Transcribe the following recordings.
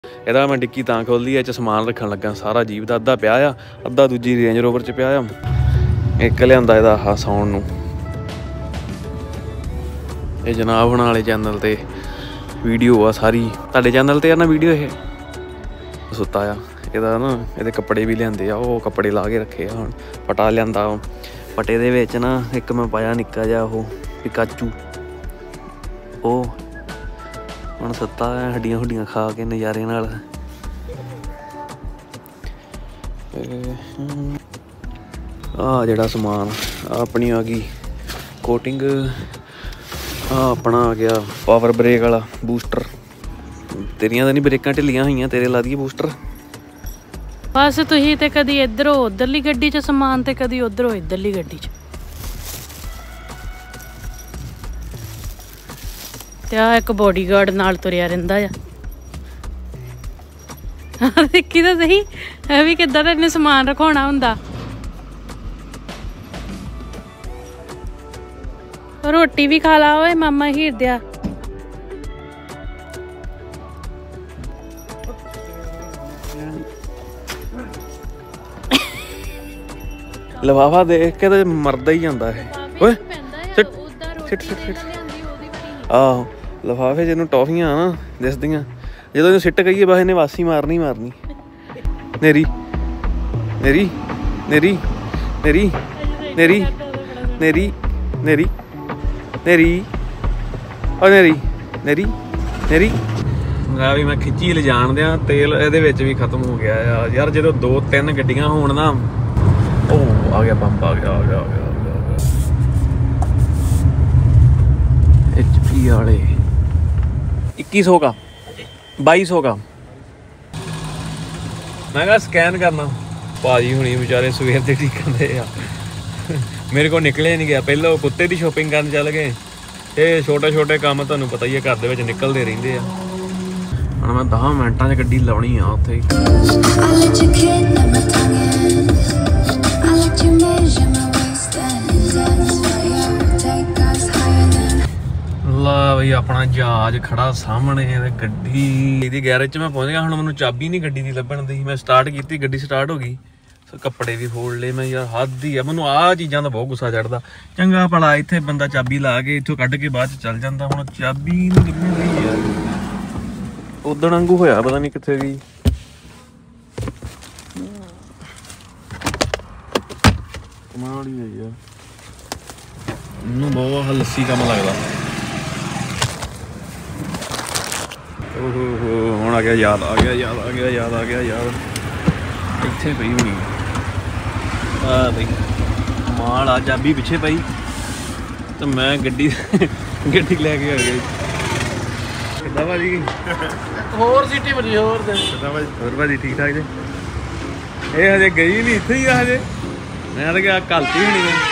ਇਹਦਾ ਮੈਂ ਡਿੱਕੀ ਤਾਂ ਖੋਲ੍ਹੀ ਐ, 'ਚ ਸਮਾਨ ਰੱਖਣ ਲੱਗਾ ਸਾਰਾ ਜੀਪ ਦਾ। ਅੱਧਾ ਪਿਆ ਆ, ਅੱਧਾ ਦੂਜੀ ਰੇਂਜ ਰੋਵਰ 'ਚ ਪਿਆ ਆ। ਇੱਕ ਲਿਆਂਦਾ ਇਹਦਾ ਆਹ ਸਾਉਣ ਨੂੰ। ਇਹ ਜਨਾਬ ਹੁਣਾਂ ਵਾਲੇ ਚੈਨਲ 'ਤੇ ਵੀਡੀਓ ਆ ਸਾਰੀ। ਤੁਹਾਡੇ ਚੈਨਲ 'ਤੇ ਆ ਨਾ ਵੀਡੀਓ? ਇਹ ਸੁੱਤਾ ਆ। ਇਹਦਾ ਨਾ ਇਹਦੇ ਕੱਪੜੇ ਵੀ ਲਿਆਂਦੇ ਆ, ਉਹ ਕੱਪੜੇ ਲਾ ਕੇ ਰੱਖੇ ਆ। ਹੁਣ ਪਟਾ ਲਿਆਂਦਾ, ਪਟੇ ਦੇ ਵਿੱਚ ਨਾ ਇੱਕ ਮੈਂ ਪਾਇਆ ਨਿੱਕਾ ਜਿਹਾ ਉਹ ਪਿਕਾਚੂ। ਉਹ ਹੁਣ ਸੁੱਤਾ ਹੈ, ਹੱਡੀਆਂ ਹੁੱਡੀਆਂ ਖਾ ਕੇ ਨਜ਼ਾਰੇ ਨਾਲ। ਆਹ ਜਿਹੜਾ ਸਮਾਨ ਆਪਣੀ ਆ ਗਈ ਕੋਟਿੰਗ। ਆਹ ਆਪਣਾ ਆ ਗਿਆ ਪਾਵਰ ਬ੍ਰੇਕ ਵਾਲਾ ਬੂਸਟਰ। ਤੇਰੀਆਂ ਤਾਂ ਨਹੀਂ ਬ੍ਰੇਕਾਂ ਢਿੱਲੀਆਂ ਹੋਈਆਂ, ਤੇਰੇ ਲਾ ਦਈਏ ਬੂਸਟਰ। ਬਸ ਤੁਸੀਂ ਤੇ ਕਦੀ ਇੱਧਰੋਂ ਉੱਧਰਲੀ ਗੱਡੀ 'ਚ ਸਮਾਨ ਤੇ ਕਦੀ ਉੱਧਰੋਂ ਇੱਧਰਲੀ ਗੱਡੀ 'ਚ। ਤੇ ਆ ਇੱਕ ਬੋਡੀਗਾਰਡ ਨਾਲ ਤੁਰਿਆ ਰਹਿੰਦਾ ਆ। ਦੇਖੀ ਤਾਂ ਸਹੀ ਇਹ ਵੀ ਕਿੱਦਾਂ ਦਾ ਇਹਨੇ ਸਮਾਨ ਰਖਾਉਣਾ ਹੁੰਦਾ। ਰੋਟੀ ਵੀ ਖਾ ਲਾ ਓਏ ਮਾਮਾ ਹੀਰ ਦਿਆ। ਲਿਫਾਫਾ ਦੇਖ ਕੇ ਤੇ ਮਰਦਾ ਹੀ ਜਾਂਦਾ ਇਹ। ਓਏ ਆਹੋ ਲਿਫਾਫੇ 'ਚ ਇਹਨੂੰ ਟੌਫੀਆਂ ਨਾ ਦਿਸਦੀਆਂ, ਜਦੋਂ ਇਹਨੂੰ ਸਿੱਟ ਕਹੀਏ ਬਸ ਇਹਨੇ ਵਾਸੀ ਮਾਰਨੀ ਮਾਰਨੀ। ਨੇਰੀ ਨੇਰੀ ਨੇਰੀ ਨੇਰੀ ਨੇਰੀ ਨੇਰੀ ਨੇਰੀ ਨੇਰੀ ਓ ਨੇਰੀ ਨੇਰੀ ਨੇਰੀ। ਮੈਂ ਵੀ ਖਿੱਚੀ ਲਿਜਾਣ ਦਿਆਂ, ਤੇਲ ਇਹਦੇ ਵਿੱਚ ਵੀ ਖਤਮ ਹੋ ਗਿਆ ਆ ਯਾਰ। ਜਦੋਂ 2-3 ਗੱਡੀਆਂ ਹੋਣ ਨਾ, ਉਹ ਆ ਗਿਆ ਪੰਪ, ਆ ਗਿਆ HP वाले 2100 का 2200 का। मैं कहा स्कैन करना। भाजी हुणी बेचारे सवेर से टिकन दे आ, मेरे को निकले नहीं गया। पहले कुत्ते की शॉपिंग करन चल गए। ये छोटे छोटे काम तुहानूं पता ही है घर दे विच निकलदे रहिंदे आ। हुण मैं 10 मिनटां 'च गड्डी लाउणी आ उत्थे ही। ला बई अपना जहाज खड़ा सामने गड्डी दी गैरेज में पहुंच गया। हुण मैनूं चाबी नहीं गड्डी दी लभण दी। मैं स्टार्ट की, गड्डी स्टार्ट हो गई। कपड़े भी फोड़ ले मैं यार, हद ही है। मैनूं आ चीज़ां दा बहुत गुस्सा चढ़दा। चंगा भला इत्थे बंदा चाबी ला के इत्थों कढ के बाद चल जांदा। हुण चाबी नहीं निकल रही यार, उदण वांगू होया पता नहीं कित्थे गई। कमाल ही है यार, इन्नू बहुत लस्सी कम लगदा। ਹੁਣ ਆ ਗਿਆ ਯਾਦ, ਆ ਗਿਆ ਯਾਦ, ਆ ਗਿਆ ਯਾਦ, ਆ ਗਿਆ ਯਾਦ। ਇੱਥੇ ਪਈ ਹੋਣੀ ਆ ਬਈ ਮਾਲ ਆ। ਚਾਬੀ ਪਿੱਛੇ ਪਈ ਤੇ ਮੈਂ ਗੱਡੀ ਲੈ ਕੇ ਆ ਗਿਆ। ਕਿੱਦਾਂ ਭਾਜੀ? ਹੋਰ ਸਿੱਟੀ ਬਣੀ ਹੋਰ ਦੇ। ਕਿੱਦਾਂ ਭਾਜੀ? ਹੋਰ ਭਾਜੀ ਠੀਕ ਠਾਕ ਜੀ? ਇਹ ਹਜੇ ਗਈ ਨਹੀਂ, ਇੱਥੇ ਹੀ ਆ ਹਜੇ। ਮੈਂ ਤਾਂ ਕਿਹਾ ਘਲਤੀ ਹੋਣੀ ਹੈ।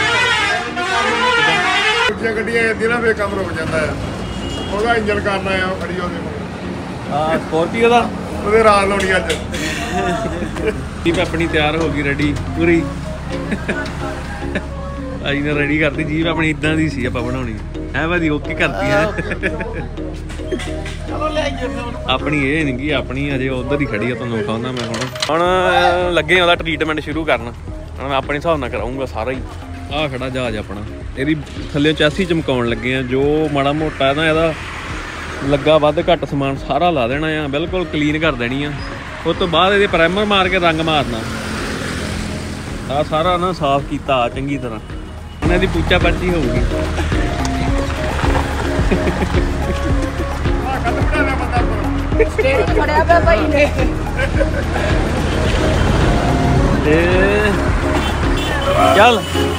ਦੂਜੀਆਂ ਗੱਡੀਆਂ ਆਉਂਦੀਆਂ ਨਾ ਫੇਰ ਕੰਮ ਰੁਕ ਜਾਂਦਾ ਆ। ਉਹਦਾ ਇੰਜਨ ਕਰਨਾ ਆ, ਉਹ ਖੜੀ ਉਹਦੇ ਹਾਂ ਸਕੋਰਪੀਓ ਦਾ, ਉਹਦੇ ਰਾਤ ਲਾਉਣੀ ਅੱਜ। ਜੀਪ ਆਪਣੀ ਤਿਆਰ ਹੋ ਗਈ, ਰੈਡੀ ਪੂਰੀ। ਅਸੀਂ ਨੇ ਰੈਡੀ ਕਰਤੀ ਜੀਪ ਆਪਣੀ, ਇਦਾਂ ਦੀ ਸੀ ਆਪਾਂ ਬਣਾਉਣੀ ਹੈ ਭਾਜੀ। ਓਕੇ ਕਰਤੀ ਹੈ ਆਪਣੀ। ਇਹ ਨਹੀਂ ਗੀ ਆਪਣੀ, ਅਜੇ ਉਧਰ ਹੀ ਖੜੀ ਆ। ਤੁਹਾਨੂੰ ਵਿਖਾਉਂਦਾ ਮੈਂ। ਹੁਣ ਲੱਗੇ ਉਹਦਾ ਟਰੀਟਮੈਂਟ ਸ਼ੁਰੂ ਕਰਨ। ਹੁਣ ਮੈਂ ਆਪਣੇ ਹਿਸਾਬ ਨਾਲ ਕਰਾਊਂਗਾ ਸਾਰਾ ਹੀ। ਆਹ ਖੜਾ ਜਹਾਜ਼ ਆਪਣਾ, ਇਹਦੀ ਥੱਲੇ ਚੈਸੀ ਚਮਕਾਉਣ ਲੱਗੇ ਆ। ਜੋ ਮਾੜਾ ਮੋਟਾ ਨਾ ਇਹਦਾ ਲੱਗਾ ਵੱਧ ਘੱਟ ਸਮਾਨ ਸਾਰਾ ਲਾ ਦੇਣਾ ਆ, ਬਿਲਕੁਲ ਕਲੀਨ ਕਰ ਦੇਣੀ ਆ। ਉਸ ਤੋਂ ਬਾਅਦ ਇਹਦੇ ਪ੍ਰਾਈਮਰ ਮਾਰ ਕੇ ਰੰਗ ਮਾਰਨਾ। ਆ ਸਾਰਾ ਨਾ ਸਾਫ਼ ਕੀਤਾ ਚੰਗੀ ਤਰ੍ਹਾਂ। ਹੁਣ ਇਹਦੀ ਪੂਚਾ ਪਰਚੀ ਹੋਊਗੀ। ਚੱਲ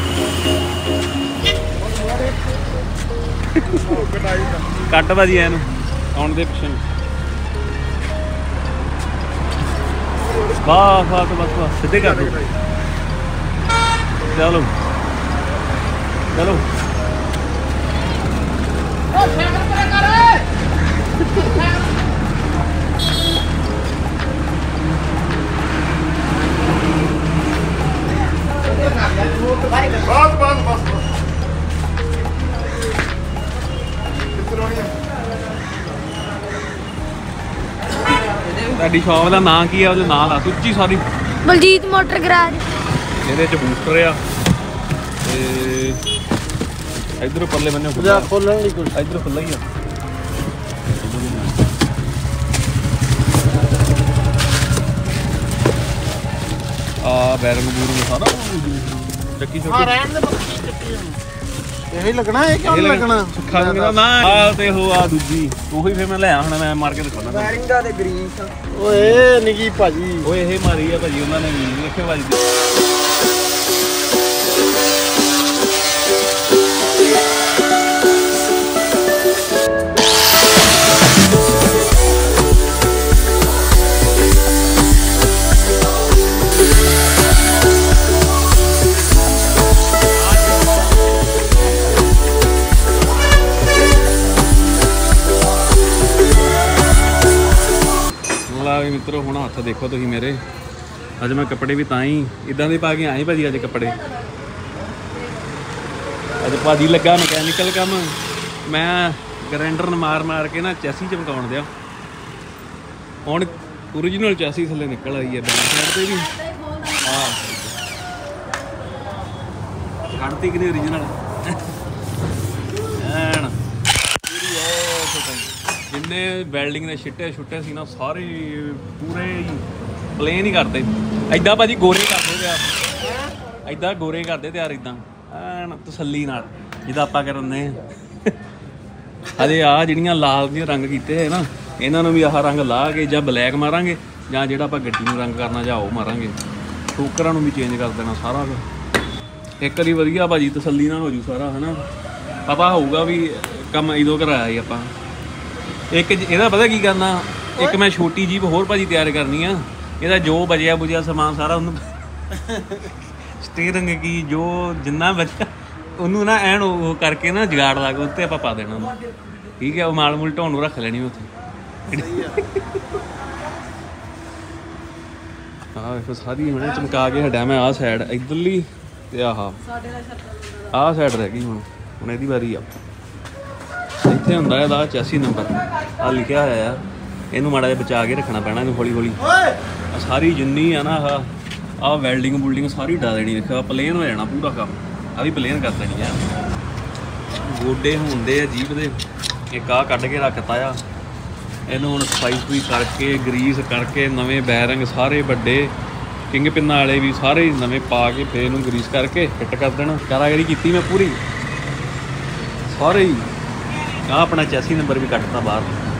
ਕੱਟ ਭਾਜੀ ਇਹਨੂੰ ਆਉਣ ਦੇ ਪਿੱਛੇ। ਬਸ ਬਸ ਬਸ ਬਸ ਸਿੱਧੇ ਕਰ ਦੋ। ਚਲੋ ਚਲੋ ਬਸ ਬਸ ਬਸ ਕਿੱਥੇ ਲਾਉਣੀ ਆ? ਤੁਹਾਡੀ ਸ਼ੌਪ ਦਾ ਨਾਂ ਕੀ ਆ? ਉਹਦੇ ਨਾਂ ਦੱਸ ਉੱਚੀ ਸਾਰੀ। Baljit motor garage. ਇਹਦੇ ਚ ਬੂਸਟਰ ਆ ਤੇ ਇਧਰੋਂ ਪਰਲੇ ਬੰਨੇ ਖੋਲਣ ਲਈ ਕੁਝ ਇਧਰੋਂ ਖੁੱਲਾ ਹੀ ਆ। ਆ ਬੈਰੰਗ ਬੂਰੰਗ ਸਾਰਾ ਚੱਕੀ ਛੋਟੀ ਰਹਿਣ ਦੇ ਇਹ ਹੀ ਲੱਗਣਾ, ਇਹ ਕਿਉਂ ਲੱਗਣਾ? ਸੁੱਖਾ ਨਾ ਆ ਤੇ ਉਹ ਆ ਦੂਜੀ ਉਹੀ ਫਿਰ ਮੈਂ ਲੈ ਆ ਹੁਣ ਮੈਂ ਮਾਰ ਕੇ ਦਿਖਾਉਣਾ। ਬੈਰਿੰਗਾਂ ਦੇ ਗਰੀਸ ਓਏ ਨਿੱਕੀ ਭਾਜੀ। ਓਏ ਇਹ ਮਾਰੀ ਆ ਭਾਜੀ ਉਹਨਾਂ ਨੇ ਵੀ ਦੇਖਿਓ ਭਾਜੀ। ਵੀ ਮਿੱਤਰੋ ਹੁਣ ਹੱਥ ਦੇਖੋ ਤੁਸੀਂ ਮੇਰੇ। ਅੱਜ ਮੈਂ ਕੱਪੜੇ ਵੀ ਤਾਂ ਹੀ ਇਦਾਂ ਦੇ ਪਾ ਕੇ ਆਏ ਭਾਜੀ। ਅੱਜ ਕੱਪੜੇ ਅੱਜ ਭਾਜੀ ਲੱਗਾ ਮਕੈਨੀਕਲ ਕੰਮ। ਮੈਂ ਗ੍ਰਾਈਂਡਰ ਮਾਰ ਮਾਰ ਕੇ ਨਾ ਚੈਸੀ ਚਮਕਾਉਣ ਦਿਆ। ਹੁਣ ਓਰੀਜਨਲ ਚੈਸੀ ਥੱਲੇ ਨਿਕਲ ਆਈ ਹੈ ਬੈਕ ਸਾਈਡ ਤੇ ਵੀ। ਹਾਂ ਕੱਢਤੀ ਕਿ ਨਹੀਂ ਓਰੀਜਨਲ ਐਨ। ਜਿੰਨੇ ਵੈਲਡਿੰਗ ਦੇ ਛਿੱਟੇ ਸੀ ਨਾ ਸਾਰੇ ਪੂਰੇ ਪਲੇਨ ਹੀ ਕਰਦੇ। ਐਦਾਂ ਭਾਜੀ ਗੋਰੇ ਕਰਦੇ ਤਿਆਰ। ਐਦਾਂ ਗੋਰੇ ਕਰਦੇ ਤਿਆਰ ਇਦਾਂ ਐਨ ਤਸੱਲੀ ਨਾਲ ਜਿੱਦਾਂ ਆਪਾਂ ਕਰਨੇ ਆ। ਹਜੇ ਆ ਜਿਹੜੀਆਂ ਲਾਲ ਦੀਆਂ ਰੰਗ ਕੀਤੇ ਹੈ ਨਾ ਇਹਨਾਂ ਨੂੰ ਵੀ ਆਹ ਰੰਗ ਲਾ ਕੇ ਜਾਂ ਬਲੈਕ ਮਾਰਾਂਗੇ ਜਾਂ ਜਿਹੜਾ ਆਪਾਂ ਗੱਡੀ ਨੂੰ ਰੰਗ ਕਰਨਾ ਜਾਂ ਉਹ ਮਾਰਾਂਗੇ। ਠੋਕਰਾਂ ਨੂੰ ਵੀ ਚੇਂਜ ਕਰ ਦੇਣਾ ਸਾਰਾ ਕੁਝ। ਇੱਕ ਵਾਰੀ ਵਧੀਆ ਭਾਜੀ ਤਸੱਲੀ ਨਾਲ ਹੋ ਜੂ ਸਾਰਾ ਹੈ ਨਾ। ਪਤਾ ਹੋਊਗਾ ਵੀ ਕੰਮ ਇਦੋਂ ਕਰਾਇਆ ਸੀ ਆਪਾਂ। ਇੱਕ ਇਹਦਾ ਪਤਾ ਕੀ ਕਰਨਾ, ਇੱਕ ਮੈਂ ਛੋਟੀ ਜੀਪ ਹੋਰ ਭਾਜੀ ਤਿਆਰ ਕਰਨੀ ਆ। ਇਹਦਾ ਜੋ ਬਚਿਆ ਬੁਝਿਆ ਸਮਾਨ ਸਾਰਾ ਉਹਨੂੰ ਸਟੀਅਰਿੰਗ ਕੀ ਜੋ ਜਿੰਨਾ ਬਚਿਆ ਉਹਨੂੰ ਨਾ ਐਨ ਉਹ ਕਰਕੇ ਨਾ ਜਗਾੜ ਲਾ ਕੇ ਉੱਤੇ ਆਪਾਂ ਪਾ ਦੇਣਾ ਉਹਨੂੰ। ਠੀਕ ਹੈ ਉਹ ਮਾਲ ਮੂਲ ਢੋਣ ਨੂੰ ਰੱਖ ਲੈਣੀ ਉੱਥੇ। ਆਹ ਵੇਖੋ ਸਾਰੀ ਹੁਣੇ ਚਮਕਾ ਕੇ ਹਟਿਆ ਮੈਂ। ਆਹ ਸਾਈਡ ਇੱਧਰਲੀ ਤੇ ਆਹ ਸਾਈਡ ਰਹਿ ਗਈ। ਹੁਣ ਇਹਦੀ ਵਾਰੀ ਆ। ਇੱਥੇ ਹੁੰਦਾ ਇਹਦਾ 84 ਨੰਬਰ ਆ ਲਿਖਿਆ ਹੋਇਆ ਆ। ਇਹਨੂੰ ਮਾੜਾ ਜਿਹਾ ਬਚਾ ਕੇ ਰੱਖਣਾ ਪੈਣਾ ਇਹਨੂੰ ਹੌਲੀ ਹੌਲੀ। ਸਾਰੀ ਜਿੰਨੀ ਆ ਨਾ ਆਹ ਵੈਲਡਿੰਗ ਬੁਲਡਿੰਗ ਸਾਰੀ ਡਾ ਦੇਣੀ। ਦੇਖਿਆ ਪਲੇਨ ਹੋ ਜਾਣਾ ਪੂਰਾ ਕੰਮ। ਆ ਵੀ ਪਲੇਨ ਕਰ ਦੇਣੀ ਆ। ਗੋਡੇ ਹੁੰਦੇ ਆ ਜੀਪ ਦੇ। ਇੱਕ ਆਹ ਕੱਢ ਕੇ ਰੱਖਤਾ ਆ। ਇਹਨੂੰ ਹੁਣ ਸਫਾਈ ਸਫੂਈ ਕਰਕੇ ਗਰੀਸ ਕਰਕੇ ਨਵੇਂ ਬੈਰਿੰਗ ਸਾਰੇ ਵੱਡੇ ਕਿੰਗ ਪਿੰਨਾਂ ਵਾਲੇ ਵੀ ਸਾਰੇ ਨਵੇਂ ਪਾ ਕੇ ਫਿਰ ਇਹਨੂੰ ਗਰੀਸ ਕਰਕੇ ਫਿੱਟ ਕਰ ਦੇਣਾ। ਕਾਰਾਗਰੀ ਕੀਤੀ ਮੈਂ ਪੂਰੀ ਸਾਰੇ ਹੀ। ਆ ਆਪਣਾ 84 ਨੰਬਰ ਵੀ ਕੱਟਤਾ ਬਾਹਰ।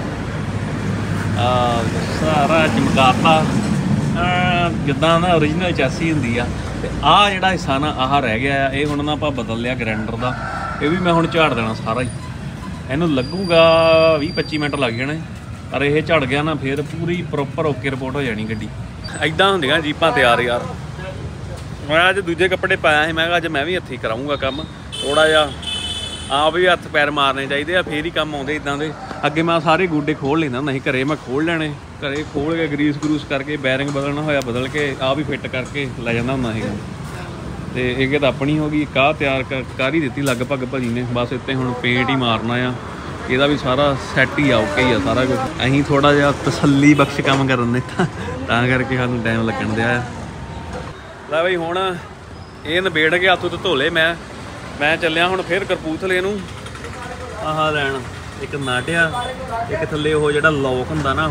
ਸਾਰਾ ਚਮਕਾਤਾ ਜਿੱਦਾਂ ਨਾ ਓਰੀਜਨਲ 84 ਹੁੰਦੀ ਆ। ਤੇ ਆਹ ਜਿਹੜਾ ਹਿੱਸਾ ਨਾ ਆਹ ਰਹਿ ਗਿਆ ਆ। ਇਹ ਹੁਣ ਨਾ ਆਪਾਂ ਬਦਲ ਲਿਆ ਗ੍ਰਾਈਂਡਰ ਦਾ। ਇਹ ਵੀ ਮੈਂ ਹੁਣ ਝਾੜ ਦੇਣਾ ਸਾਰਾ ਹੀ। ਇਹਨੂੰ ਲੱਗੂਗਾ 20-25 ਮਿੰਟ ਲੱਗ ਜਾਣੇ ਪਰ ਇਹ ਝੜ ਗਿਆ ਨਾ ਫਿਰ ਪੂਰੀ ਪ੍ਰੋਪਰ ਓਕੇ ਰਿਪੋਰਟ ਹੋ ਜਾਣੀ ਗੱਡੀ। ਐਦਾਂ ਹੁੰਦੀਆਂ ਜੀਪਾਂ ਤਿਆਰ ਯਾਰ। ਮੈਂ ਅੱਜ ਦੂਜੇ ਕੱਪੜੇ ਪਾਇਆ ਸੀ। ਮੈਂ ਕਿਹਾ ਅੱਜ ਮੈਂ ਵੀ ਹੱਥੀਂ ਕਰਾਊਂਗਾ ਕੰਮ ਥੋੜ੍ਹਾ ਜਿਹਾ। ਆਪ ਵੀ ਹੱਥ ਪੈਰ ਮਾਰਨੇ ਚਾਹੀਦੇ ਆ ਫੇਰ ਹੀ ਕੰਮ ਆਉਂਦੇ ਇੱਦਾਂ ਦੇ। ਅੱਗੇ ਮੈਂ ਸਾਰੇ ਗੋਡੇ ਖੋਲ ਲੈਂਦਾ ਹੁੰਦਾ ਸੀ ਘਰੇ। ਮੈਂ ਖੋਲ ਲੈਣੇ ਘਰੇ ਖੋਲ ਕੇ ਗਰੀਸ ਗਰੂਸ ਕਰਕੇ ਬੈਰਿੰਗ ਬਦਲਣਾ ਹੋਇਆ ਬਦਲ ਕੇ ਆਪ ਹੀ ਫਿੱਟ ਕਰਕੇ ਲੈ ਜਾਂਦਾ ਹੁੰਦਾ ਸੀਗਾ। ਤੇ ਇਹ ਤਾਂ ਆਪਣੀ ਹੋ ਗਈ। ਕਾਹ ਤਿਆਰ ਕਰ ਹੀ ਦਿੱਤੀ ਲਗਭਗ ਭਾਜੀ ਨੇ। ਬਸ ਇੱਥੇ ਹੁਣ ਪੇਂਟ ਹੀ ਮਾਰਨਾ ਆ। ਇਹਦਾ ਵੀ ਸਾਰਾ ਸੈੱਟ ਹੀ ਆ ਓਕੇ ਹੀ ਆ ਸਾਰਾ ਕੁਝ। ਅਸੀਂ ਥੋੜ੍ਹਾ ਜਿਹਾ ਤਸੱਲੀ ਬਖਸ਼ ਕੰਮ ਕਰਨ ਦੇ ਤਾਂ ਕਰਕੇ ਸਾਨੂੰ ਟਾਈਮ ਲੱਗਣ ਦਿਆ ਆ। ਲੈ ਬਈ ਹੁਣ ਇਹ ਨਿਬੇੜ ਕੇ ਹੱਥ ਉੱਤੇ ਧੋ ਲਏ। ਮੈਂ ਚੱਲਿਆ ਹੁਣ ਫਿਰ ਕਪੂਰਥਲੇ ਨੂੰ ਆਹ ਲੈਣ। ਇੱਕ ਨਾਟਿਆ ਇੱਕ ਥੱਲੇ ਉਹ ਜਿਹੜਾ ਲੋਕ ਹੁੰਦਾ ਨਾ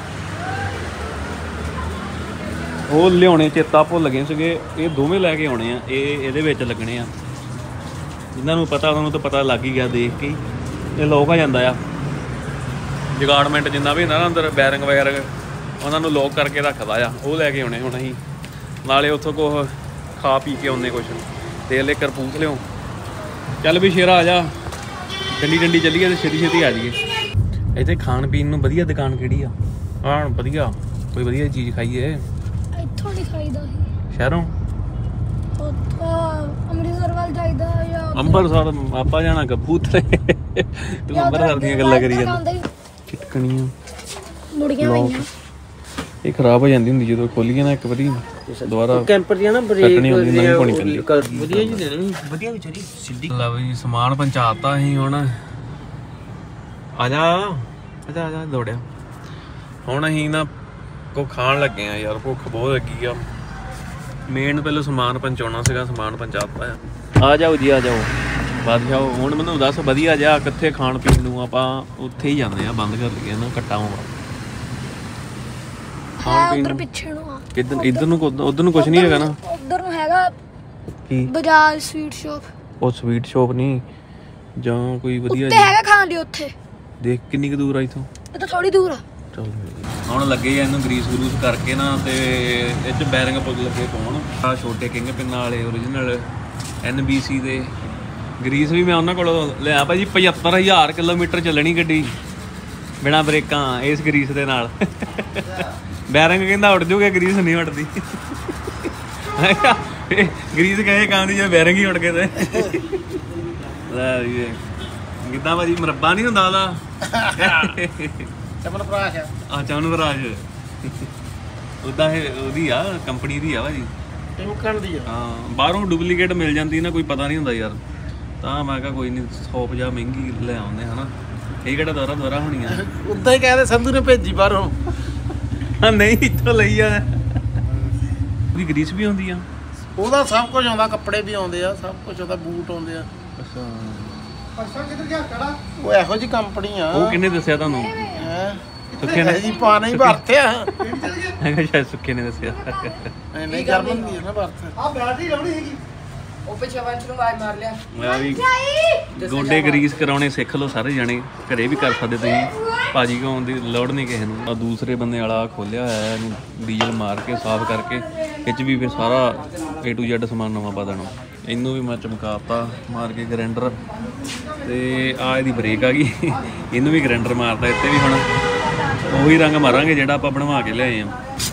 ਉਹ ਲਿਆਉਣੇ ਚੇਤਾ ਭੁੱਲ ਗਏ ਸੀਗੇ। ਇਹ ਦੋਵੇਂ ਲੈ ਕੇ ਆਉਣੇ ਆ। ਇਹਦੇ ਵਿੱਚ ਲੱਗਣੇ ਆ। ਜਿਨ੍ਹਾਂ ਨੂੰ ਪਤਾ ਉਹਨਾਂ ਨੂੰ ਤਾਂ ਪਤਾ ਲੱਗ ਹੀ ਗਿਆ ਦੇਖ ਕੇ। ਇਹ ਲੋਕ ਆ ਜਾਂਦਾ ਆ ਜਗਾਰਡਮੈਂਟ ਜਿੰਨਾ ਵੀ ਹੁੰਦਾ ਨਾ ਅੰਦਰ ਬੈਰਿੰਗ ਵਗੈਰਾ ਉਹਨਾਂ ਨੂੰ ਲੋਕ ਕਰਕੇ ਰੱਖਦਾ ਆ। ਉਹ ਲੈ ਕੇ ਆਉਣੇ ਹੁਣ ਅਸੀਂ। ਨਾਲੇ ਉੱਥੋਂ ਕੁਛ ਖਾ ਪੀ ਕੇ ਆਉਂਦੇ ਕੁਛ ਤੇਲ ਲੈ ਕਪੂਰਥਲਿਓਂ। ਚੱਲ ਵੀ ਸ਼ੇਰਾ ਆ ਜਾ ਡੰਡੀ ਚੱਲੀਏ ਤੇ ਛੇਤੀ ਆ ਜਾਈਏ। ਇੱਥੇ ਖਾਣ ਪੀਣ ਨੂੰ ਵਧੀਆ ਦੁਕਾਨ ਕਿਹੜੀ ਆ? ਹਾਂ ਵਧੀਆ ਕੋਈ ਵਧੀਆ ਚੀਜ਼ ਖਾਈਏ। ਇੱਥੋਂ ਨਹੀਂ ਖਾਈਦਾ ਸ਼ਹਿਰੋਂ ਅੰਮ੍ਰਿਤਸਰ ਵੱਲ ਜਾਈਦਾ ਜਾਂ ਅੰਮ੍ਰਿਤਸਰ ਆਪਾਂ ਜਾਣਾ ਕਪੂਰਥਲੇ। ਤੂੰ ਅੰਮ੍ਰਿਤਸਰ ਦੀਆਂ ਗੱਲਾਂ ਕਰੀ ਜਾਂਦਾ। ਚਿਟਕਣੀਆਂ ਮੁੜੀਆਂ ਹੋਈਆਂ ਇਹ ਖਰਾਬ ਹੋ ਜਾਂਦੀ ਹੁੰਦੀ ਜਦੋਂ ਖੋਲੀਏ ਨਾ ਇੱਕ ਵਾਰੀ ਦੁਬਾਰਾ ਕੈਂਪਰ ਦੀਆਂ ਨਾ ਬ੍ਰੇਕ ਵਧੀਆ ਜੀ ਦੇਣੀ ਵਧੀਆ ਵਿਚਾਰੀ ਸਿੱਧੀ। ਲਓ ਜੀ ਸਮਾਨ ਪਹੁੰਚਾਤਾ ਅਸੀਂ ਹੁਣ। ਆ ਜਾ ਦੌੜਿਆ। ਹੁਣ ਅਸੀਂ ਨਾ ਕੋ ਖਾਣ ਲੱਗੇ ਆ ਯਾਰ, ਭੁੱਖ ਬਹੁਤ ਲੱਗੀ ਆ। ਮੇਨ ਪਹਿਲਾਂ ਸਮਾਨ ਪਹੁੰਚਾਉਣਾ ਸੀਗਾ, ਸਮਾਨ ਪਹੁੰਚਾਤਾ ਆ ਜਾਓ ਜੀ, ਆ ਜਾਓ ਬਾਦਸ਼ਾਹ। ਹੁਣ ਮੈਨੂੰ ਦੱਸ ਵਧੀਆ ਜਿਹਾ ਕਿੱਥੇ ਖਾਣ ਪੀਣ ਨੂੰ, ਆਪਾਂ ਉੱਥੇ ਹੀ ਜਾਂਦੇ ਆ, ਬੰਦ ਕਰ ਲਈਏ ਨਾ ਕੱਟਾ ਹੋਵਾ ਖਾਣ ਪੀਣ ਉਧਰ ਨੂੰ। ਪਿੱਛੇ ਨੂੰ ਆ ਕਿੱਧਰ ਇੱਧਰ ਨੂੰ ਉਧਰ ਨੂੰ ਕੁਝ ਨਹੀਂ ਹੈਗਾ ਨਾ? ਉਧਰ ਨੂੰ ਹੈਗਾ ਕੀ ਬਜਾਜ ਸਵੀਟ ਸ਼ਾਪ। ਉਹ ਸਵੀਟ ਸ਼ਾਪ ਨਹੀਂ ਜਾਂ ਕੋਈ ਵਧੀਆ ਉੱਤੇ ਹੈਗਾ ਖਾਣ ਲਈ ਉੱਥੇ। ਦੇਖ ਕਿੰਨੀ ਕੁ ਦੂਰ ਆ ਇੱਥੋਂ? ਇਹ ਤਾਂ ਥੋੜੀ ਦੂਰ ਆ। ਚੱਲ ਹੁਣ ਲੱਗੇ ਆ ਇਹਨੂੰ ਗਰੀਸ ਗਰੂਸ ਕਰਕੇ ਨਾ, ਤੇ ਇਹ 'ਚ ਬੈਰਿੰਗ ਪੁੱਗ ਲੱਗੇ ਪਾਉਣ। ਆ ਛੋਟੇ ਕਿੰਗ ਪਿਨ ਵਾਲੇ ਓਰੀਜਨਲ NBC ਦੇ ਗਰੀਸ ਵੀ ਮੈਂ ਉਹਨਾਂ ਕੋਲੋਂ ਲਿਆ ਭਾਜੀ। 75,000 ਕਿਲੋਮੀਟਰ ਚੱਲਣੀ ਗੱਡੀ ਬਿਨਾਂ ਬ੍ਰੇਕਾਂ ਇਸ ਗਰੀਸ ਦੇ ਨਾਲ। ਬੈਰਿੰਗ ਕਹਿੰਦਾ ਉੱਡ ਜੂਗੇ, ਗਰੀਸ ਨਹੀਂ ਉੱਡਦੀ। ਗਰੀਸ ਕਹੇ ਕੰਮ ਦੀ ਜੇ ਬੈਰਿੰਗ ਹੀ ਉੱਡ ਗਏ ਤੇ ਲੈ ਵੀ ਕਿੱਦਾਂ ਭਾਜੀ ਮੁਰੱਬਾ ਨਹੀਂ ਹੁੰਦਾ ਉਹਦਾ? ਚਮਨਪ੍ਰਾਸ਼ ਆ ਚਮਨਪ੍ਰਾਸ਼ ਉਹਦਾ ਇਹ ਉਹਦੀ ਆ, ਕੰਪਨੀ ਦੀ ਆ ਭਾਜੀ। ਟਿਮਕਣ ਦੀ ਆ। ਹਾਂ ਬਾਹਰੋਂ ਡੁਪਲੀਕੇਟ ਮਿਲ ਜਾਂਦੀ ਨਾ, ਕੋਈ ਪਤਾ ਨਹੀਂ ਹੁੰਦਾ ਯਾਰ। ਤਾਂ ਮੈਂ ਕਿਹਾ ਕੋਈ ਨਹੀਂ 150 ਮਹਿੰਗੀ ਲੈ ਆਉਂਦੇ ਹਨਾ, ਇਹ ਕਿਹੜਾ ਦੁਆਰਾ ਹੋਣੀਆਂ। ਉਦਾਂ ਹੀ ਕਹਿੰਦੇ ਸੰਧੂ ਨੇ ਭੇਜੀ ਬਾਹਰੋਂ। ਨਹੀਂ ਇੱਥੋਂ ਲਈ ਆ। ਉਹਦੀ ਗਰੀਸ ਵੀ ਆਉਂਦੀ ਆ? ਉਹਦਾ ਸਭ ਕੁਝ ਆਉਂਦਾ, ਕੱਪੜੇ ਵੀ ਆਉਂਦੇ ਆ, ਸਭ ਕੁਝ ਆਉਂਦਾ, ਬੂਟ ਆਉਂਦੇ ਆ। ਅੱਛਾ ਪਰਸਾ ਕਿੱਧਰ ਗਿਆ ਕੜਾ? ਉਹ ਇਹੋ ਜੀ ਕੰਪਨੀ ਆ। ਉਹ ਕਿਹਨੇ ਦੱਸਿਆ ਤੁਹਾਨੂੰ? ਹੈ ਸੁੱਖੇ ਨੇ ਜੀ ਪਾ ਨਹੀਂ ਵਰਤਿਆ। ਹੈਗਾ ਸ਼ਾਇਦ ਸੁੱਖੇ ਨੇ ਦੱਸਿਆ। ਨਹੀਂ ਗਰਮ ਹੁੰਦੀ ਹੈ ਨਾ ਵਰਤ। ਆ ਬੈਟਰੀ ਲਾਉਣੀ ਹੈਗੀ। ਉਹ ਪਿੱਛੇ ਵੰਚ ਨੂੰ ਆਵਾਜ਼ ਮਾਰ ਲਿਆ। ਮੈਂ ਵੀ ਗੋਡੇ ਗਰੀਸ ਕਰਾਉਣੇ ਸਿੱਖ ਲਓ ਸਾਰੇ ਜਾਣੇ, ਘਰੇ ਵੀ ਕਰ ਸਕਦੇ ਤੁਸੀਂ। ਭਾਜੀ ਕੋ ਆਉਣ ਦੀ ਲੋੜ ਨਹੀਂ ਕਿਸੇ ਨੂੰ। ਆ ਦੂਸਰੇ ਬੰਦੇ ਵਾਲਾ ਖੋਲਿਆ ਹੋਇਆ, ਇਹਨੂੰ ਡੀਜ਼ਲ ਮਾਰ ਕੇ ਸਾਫ਼ ਕਰਕੇ ਇਹ 'ਚ ਵੀ ਫਿਰ ਸਾਰਾ A to Z ਸਮਾਨ ਨਵਾਂ ਪਾ ਦੇਣਾ। ਇਹਨੂੰ ਵੀ ਮੈਂ ਚਮਕਾਤਾ ਮਾਰ ਕੇ ਗ੍ਰੈਂਡਰ, ਤੇ ਆ ਇਹਦੀ ਬ੍ਰੇਕ ਆ ਗਈ, ਇਹਨੂੰ ਵੀ ਗ੍ਰੈਂਡਰ ਮਾਰਦਾ। ਇੱਥੇ ਵੀ ਹੁਣ ਉਹੀ ਰੰਗ ਮਾਰਾਂਗੇ ਜਿਹੜਾ ਆਪਾਂ ਬਣਵਾ ਕੇ ਲਿਆਏ ਆ।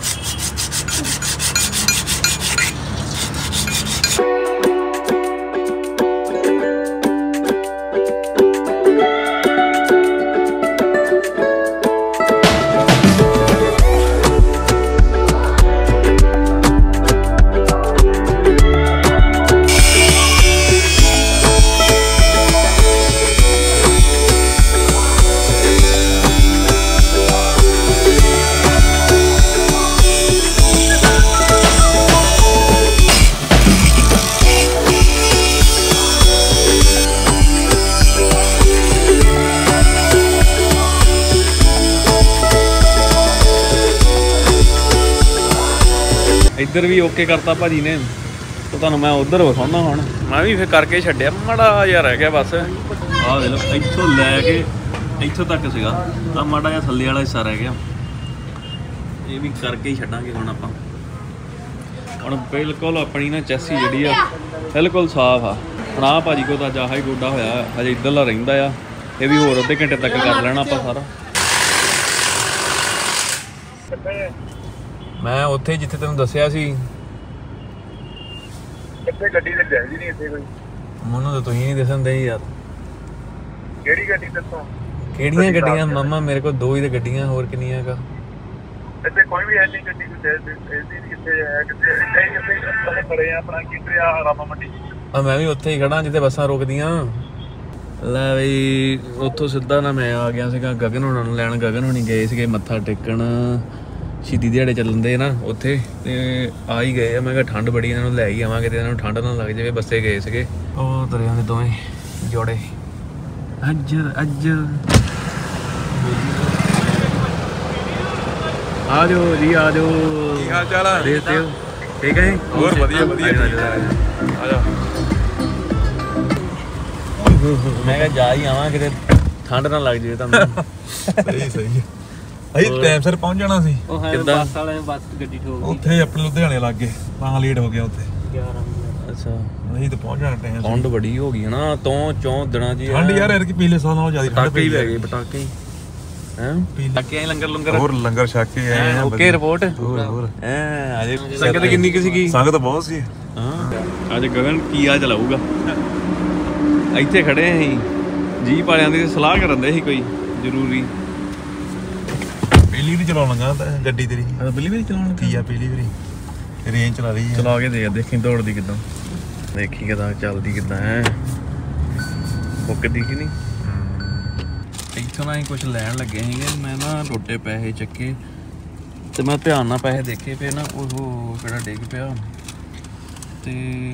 ਇੱਧਰ ਵੀ ਓਕੇ ਕਰਤਾ ਭਾਜੀ ਨੇ, ਤੇ ਤੁਹਾਨੂੰ ਮੈਂ ਉਧਰ ਵਿਖਾਉਣਾ। ਹੁਣ ਮੈਂ ਵੀ ਫਿਰ ਕਰਕੇ ਛੱਡਿਆ, ਮਾੜਾ ਜਿਹਾ ਰਹਿ ਗਿਆ ਬਸ। ਆਹ ਦੇਖ ਲਓ ਇੱਥੋਂ ਲੈ ਕੇ ਇੱਥੋਂ ਤੱਕ ਸੀਗਾ, ਤਾਂ ਮਾੜਾ ਜਿਹਾ ਥੱਲੇ ਵਾਲਾ ਹਿੱਸਾ ਰਹਿ ਗਿਆ। ਇਹ ਵੀ ਕਰਕੇ ਹੀ ਛੱਡਾਂਗੇ ਹੁਣ ਆਪਾਂ। ਹੁਣ ਬਿਲਕੁਲ ਆਪਣੀ ਨਾ ਚੈਸੀ ਜਿਹੜੀ ਆ ਬਿਲਕੁਲ ਸਾਫ਼ ਆ। ਹੁਣ ਆਹ ਭਾਜੀ ਕੋਲ ਤਾਂ ਜਾਹਾ ਹੀ ਗੋਡਾ ਹੋਇਆ, ਹਜੇ ਇੱਧਰਲਾ ਰਹਿੰਦਾ ਆ। ਇਹ ਵੀ ਹੋਰ ਅੱਧੇ ਘੰਟੇ ਤੱਕ ਕਰ ਲੈਣਾ ਆਪਾਂ ਸਾਰਾ। ਮੈਂ ਉੱਥੇ ਜਿੱਥੇ ਤੈਨੂੰ ਦੱਸਿਆ ਸੀ। ਇੱਥੇ ਗੱਡੀ ਤੇ ਜਾਂਦੀ ਨਹੀਂ ਇੱਥੇ ਕੋਈ। ਮੈਨੂੰ ਤਾਂ ਤੁਸੀਂ ਨਹੀਂ ਦੱਸਣ ਦੇ ਯਾਰ। ਕਿਹੜੀ ਗੱਡੀ ਦੱਸੋ? ਕਿਹੜੀਆਂ ਗੱਡੀਆਂ ਮਾਮਾ? ਮੇਰੇ ਕੋਲ 2 ਹੀ ਤੇ ਗੱਡੀਆਂ, ਹੋਰ ਕਿੰਨੀਆਂ ਕਾ? ਇੱਥੇ ਕੋਈ ਵੀ ਹੈ ਨਹੀਂ ਗੱਡੀ ਕਿੱਥੇ ਹੈ, ਕਿੱਥੇ ਖੜੇ ਆ ਆਪਣਾ ਕਿੱਥੇ ਆ ਰਾਮਾ ਮੰਡੀ। ਆ ਮੈਂ ਵੀ ਉੱਥੇ ਹੀ ਖੜਾ ਜਿੱਥੇ ਬੱਸਾਂ ਰੁਕਦੀਆਂ। ਲੈ ਬਈ ਉੱਥੋਂ ਸਿੱਧਾ ਨਾ ਮੈਂ ਆ ਗਿਆ ਸੀਗਾ ਗਗਨ ਹੋਣਾ ਨੂੰ ਲੈਣ। ਗਗਨ ਹੋਣੀ ਗਏ ਸੀਗੇ ਮੱਥਾ ਟੇਕਣ, ਸ਼ਹੀਦੀ ਦਿਹਾੜੇ ਚੱਲਣ ਦੇ ਨਾ ਉੱਥੇ, ਤੇ ਆ ਹੀ ਗਏ ਆ। ਮੈਂ ਕਿਹਾ ਠੰਡ ਬੜੀ, ਇਹਨਾਂ ਨੂੰ ਲੈ ਹੀ ਆਵਾਂਗੇ ਤੇ ਇਹਨਾਂ ਨੂੰ ਠੰਡ ਨਾ ਲੱਗ ਜਾਵੇ। ਬੱਸੇ ਗਏ ਸੀਗੇ ਉਹ ਤੁਰਿਆਂ ਦੇ ਦੋਵੇਂ ਜੋੜੇ। ਅੱਜ ਆ ਜਾਓ ਜੀ, ਆ ਜਾਓ। ਕੀ ਹਾਲ ਚਾਲ ਆ? ਦੇਖ ਦਿਓ ਠੀਕ ਹੈ। ਹੋਰ ਵਧੀਆ ਵਧੀਆ। ਆ ਜਾ। ਮੈਂ ਕਿਹਾ ਜਾ ਹੀ ਆਵਾਂ ਕਿਤੇ ਠੰਡ ਨਾ ਲੱਗ ਜਾਵੇ ਤੁਹਾਨੂੰ। ਸਹੀ ਅਸੀਂ ਟਾਈਮ ਸਿਰ ਪਹੁੰਚ ਜਾਣਾ ਸੀ। ਕਿੱਦਾਂ? ਬੱਸ ਵਾਲੇ ਬੱਸ ਗੱਡੀ ਠੋਕ ਉੱਥੇ ਆਪਣੇ ਲੁਧਿਆਣੇ ਲੱਗ ਗਏ, ਤਾਂ ਲੇਟ ਹੋ ਗਿਆ ਉੱਥੇ। 11 ਅੱਛਾ ਅਸੀਂ ਤਾਂ ਪਹੁੰਚ ਜਾਣਾ ਟਾਈਮ। ਠੰਡ ਬੜੀ ਹੋ ਗਈ ਹਨਾ, ਤੋਂ 4 ਦਿਨਾਂ ਜੀ। ਠੰਡ ਯਾਰ ਐਰ ਕੀ ਪਿਛਲੇ ਸਾਲ ਨਾਲੋਂ ਜ਼ਿਆਦਾ ਠੰਡ ਪਟਾਕੇ ਹੀ ਪੈ ਗਏ, ਪਟਾਕੇ ਹੀ ਹੈ। ਪਟਾਕੇ ਆਏ ਲੰਗਰ ਲੰਗਰ ਹੋਰ ਲੰਗਰ ਛਕ ਕੇ ਆਏ ਆ। ਓਕੇ ਰਿਪੋਰਟ ਹੋਰ ਹੈ। ਅਜੇ ਸੰਗਤ ਕਿੰਨੀ ਕੁ ਸੀਗੀ? ਸੰਗਤ ਬਹੁਤ ਸੀ। ਹਾਂ ਅੱਜ ਗਗਨ ਕੀ ਆ ਚਲਾਊਗਾ। ਇੱਥੇ ਖੜੇ ਅਸੀਂ ਜੀਪ ਵਾਲਿਆਂ ਦੀ ਸਲਾਹ ਕਰਨ ਦੇ ਸੀ ਕੋਈ ਜ਼ਰੂਰੀ। ਪਹਿਲੀ ਵਾਰੀ ਚਲਾਉਣ ਲੱਗਾ ਤਾਂ ਗੱਡੀ ਤੇਰੀ। ਪਹਿਲੀ ਵਾਰੀ ਚਲਾਉਣ ਕੀ ਆ ਪਹਿਲੀ ਵਾਰੀ ਰੇਂਜ ਚਲਾ ਰਹੀ ਹੈ। ਚਲਾ ਕੇ ਦੇਖ, ਦੇਖੀ ਦੌੜਦੀ ਕਿੱਦਾਂ, ਦੇਖੀ ਕਿੱਦਾਂ ਚੱਲਦੀ ਕਿੱਦਾਂ ਹੈ, ਮੁੱਕਦੀ ਕਿ ਨਹੀਂ। ਇੱਥੋਂ ਨਾ ਅਸੀਂ ਕੁਝ ਲੈਣ ਲੱਗੇ ਸੀਗੇ। ਮੈਂ ਨਾ ਟੋਟੇ ਪੈਸੇ ਚੱਕੇ ਤੇ ਮੈਂ ਧਿਆਨ ਨਾਲ ਪੈਸੇ ਦੇਖੇ ਪਏ ਨਾ, ਉਹ ਕਿਹੜਾ ਡਿੱਗ ਪਿਆ ਤੇ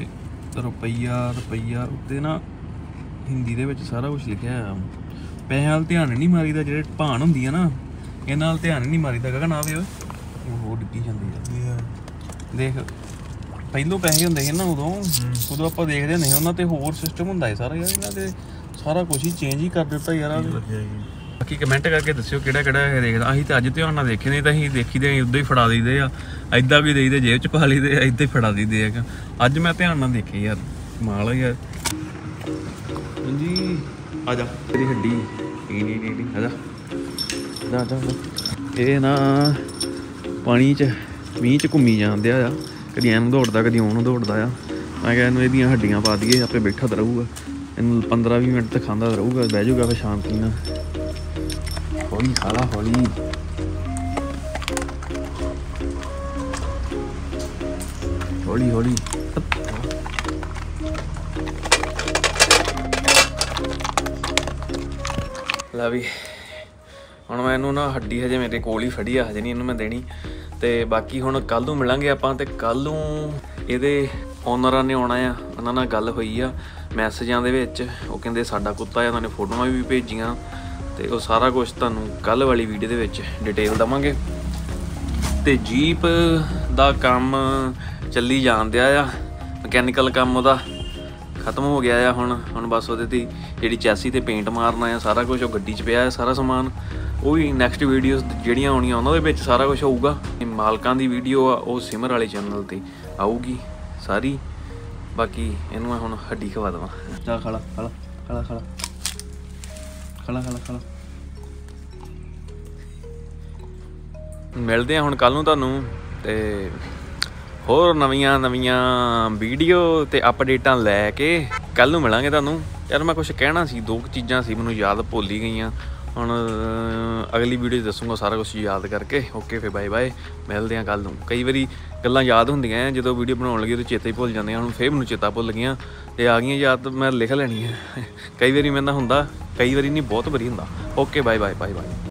ਰੁਪਈਆ ਉੱਤੇ ਨਾ ਹਿੰਦੀ ਦੇ ਵਿੱਚ ਸਾਰਾ ਕੁਝ ਲਿਖਿਆ ਆ। ਪੈਸੇ ਵੱਲ ਧਿਆਨ ਨਹੀਂ ਮਾਰੀਦਾ, ਜਿਹੜੇ ਭਾਣ ਹੁੰਦੀ ਆ ਨਾ ਇਹਨਾਂ ਨਾਲ ਧਿਆਨ ਨਹੀਂ ਮਾਰੀਦਾ। ਗਗਨ ਆਵੇ ਉਹ ਡਿੱਗੀ ਜਾਂਦੀ ਆ ਦੇਖ। ਪਹਿਲੋਂ ਪੈਸੇ ਹੁੰਦੇ ਸੀ ਨਾ ਉਦੋਂ ਆਪਾਂ ਦੇਖਦੇ ਹੁੰਦੇ ਸੀ, ਉਹਨਾਂ ਤੇ ਹੋਰ ਸਿਸਟਮ ਹੁੰਦਾ ਹੈ ਸਾਰਾ। ਯਾਰ ਇਹਨਾਂ ਦੇ ਸਾਰਾ ਕੁਝ ਹੀ ਚੇਂਜ ਹੀ ਕਰ ਦਿੱਤਾ ਯਾਰ। ਬਾਕੀ ਕਮੈਂਟ ਕਰਕੇ ਦੱਸਿਓ ਕਿਹੜਾ ਇਹ ਦੇਖਦਾ। ਅਸੀਂ ਤਾਂ ਅੱਜ ਧਿਆਨ ਨਾਲ ਦੇਖੇ ਨਹੀਂ ਤਾਂ ਅਸੀਂ ਦੇਖੀਦੇ ਉੱਦਾਂ ਹੀ ਫੜਾ ਦਈਦੇ ਆ, ਇੱਦਾਂ ਵੀ ਦੇਈਦੇ ਜੇਬ 'ਚ ਪਾ ਲਈਦੇ ਆ, ਇੱਦਾਂ ਹੀ ਫੜਾ ਦਈਦੇ ਆ। ਅੱਜ ਮੈਂ ਧਿਆਨ ਨਾਲ ਦੇਖੇ ਯਾਰ, ਕਮਾਲ ਆ ਯਾਰ। ਹਾਂਜੀ ਆ ਜਾ ਤੇਰੀ ਹੱਡੀ ਨਹੀਂ ਆ ਜਾ। ਇਹ ਨਾ ਪਾਣੀ 'ਚ ਮੀਂਹ 'ਚ ਘੁੰਮੀ ਜਾਂਦੇ ਆ, ਕਦੀ ਐਨੂੰ ਦੌੜਦਾ ਕਦੀ ਉਹਨੂੰ ਦੌੜਦਾ ਆ। ਮੈਂ ਕਿਹਾ ਇਹਨੂੰ ਇਹਦੀਆਂ ਹੱਡੀਆਂ ਪਾ ਦਈਏ, ਆਪੇ ਬੈਠਾ ਤਾਂ ਰਹੂਗਾ। ਇਹਨੂੰ 15-20 ਮਿੰਟ ਤਾਂ ਖਾਂਦਾ ਤਾਂ ਰਹੂਗਾ, ਬਹਿ ਜਾਊਗਾ ਫਿਰ ਸ਼ਾਂਤੀ ਨਾਲ। ਹੌਲੀ ਖਾ ਲਾ ਹੌਲੀ। ਹੌਲੀ ਲੈ ਵੀ ਹੁਣ ਮੈਂ ਇਹਨੂੰ ਨਾ ਹੱਡੀ ਹਜੇ ਮੇਰੇ ਕੋਲ ਹੀ ਫੜੀ ਆ, ਹਜੇ ਨਹੀਂ ਇਹਨੂੰ ਮੈਂ ਦੇਣੀ। ਤੇ ਬਾਕੀ ਹੁਣ ਕੱਲ੍ਹ ਨੂੰ ਮਿਲਾਂਗੇ ਆਪਾਂ, ਤੇ ਕੱਲ੍ਹ ਨੂੰ ਇਹਦੇ ਓਨਰਾਂ ਨੇ ਆਉਣਾ ਆ। ਉਹਨਾਂ ਨਾਲ ਗੱਲ ਹੋਈ ਆ ਮੈਸੇਜਾਂ ਦੇ ਵਿੱਚ, ਉਹ ਕਹਿੰਦੇ ਸਾਡਾ ਕੁੱਤਾ ਆ। ਉਹਨਾਂ ਨੇ ਫੋਟੋਆਂ ਵੀ ਭੇਜੀਆਂ ਤੇ ਉਹ ਸਾਰਾ ਕੁਝ ਤੁਹਾਨੂੰ ਕੱਲ੍ਹ ਵਾਲੀ ਵੀਡੀਓ ਦੇ ਵਿੱਚ ਡਿਟੇਲ ਦੇਵਾਂਗੇ। ਤੇ ਜੀਪ ਦਾ ਕੰਮ ਚੱਲੀ ਜਾਂਦਿਆ ਆ, ਮਕੈਨੀਕਲ ਕੰਮ ਉਹਦਾ ਖਤਮ ਹੋ ਗਿਆ ਆ। ਹੁਣ ਬਸ ਉਹਦੇ ਤੇ ਜਿਹੜੀ ਚੈਸੀ ਤੇ ਪੇਂਟ ਮਾਰਨਾ ਆ, ਸਾਰਾ ਕੁਝ ਉਹ ਗੱਡੀ 'ਚ ਪਿਆ ਆ ਸਾਰਾ ਸਮਾਨ। ਉਹ ਵੀ ਨੈਕਸਟ ਵੀਡੀਓਜ਼ ਜਿਹੜੀਆਂ ਆਉਣੀਆਂ ਉਹਨਾਂ ਦੇ ਵਿੱਚ ਸਾਰਾ ਕੁਝ ਹੋਊਗਾ। ਮਾਲਕਾਂ ਦੀ ਵੀਡੀਓ ਆ ਉਹ ਸਿਮਰ ਵਾਲੇ ਚੈਨਲ ਤੇ ਆਊਗੀ ਸਾਰੀ। ਬਾਕੀ ਇਹਨੂੰ ਮੈਂ ਹੁਣ ਹੱਡੀ ਖਵਾ ਦੇਵਾਂ। ਚੱਲ ਖਲਾ ਮਿਲਦੇ ਆ ਹੁਣ ਕੱਲ੍ਹ ਨੂੰ ਤੁਹਾਨੂੰ, ਤੇ ਹੋਰ ਨਵੀਆਂ ਵੀਡੀਓ ਤੇ ਅਪਡੇਟਾਂ ਲੈ ਕੇ ਕੱਲ੍ਹ ਨੂੰ ਮਿਲਾਂਗੇ ਤੁਹਾਨੂੰ। ਯਾਰ ਮੈਂ ਕੁਛ ਕਹਿਣਾ ਸੀ, 2 ਚੀਜ਼ਾਂ ਸੀ ਮੈਨੂੰ ਯਾਦ ਭੁੱਲ ਹੀ ਗਈਆਂ। ਹੁਣ ਅਗਲੀ ਵੀਡੀਓ 'ਚ ਦੱਸੂਗਾ ਸਾਰਾ ਕੁਛ ਯਾਦ ਕਰਕੇ। ਓਕੇ ਫਿਰ ਬਾਏ ਮਿਲਦੇ ਹਾਂ ਕੱਲ੍ਹ ਨੂੰ। ਕਈ ਵਾਰੀ ਗੱਲਾਂ ਯਾਦ ਹੁੰਦੀਆਂ ਜਦੋਂ ਵੀਡੀਓ ਬਣਾਉਣ ਲੱਗੀ ਉਦੋਂ ਚੇਤਾ ਹੀ ਭੁੱਲ ਜਾਂਦੀਆਂ। ਹੁਣ ਫਿਰ ਮੈਨੂੰ ਚੇਤਾ ਭੁੱਲ ਗਈਆਂ, ਤੇ ਆ ਗਈਆਂ ਯਾਦ ਮੈਂ ਲਿਖ ਲੈਣੀਆਂ। ਕਈ ਵਾਰੀ ਮੇਰੇ ਨਾਲ ਹੁੰਦਾ, ਕਈ ਵਾਰੀ ਨਹੀਂ, ਬਹੁਤ ਵਾਰੀ ਹੁੰਦਾ। Okay bye.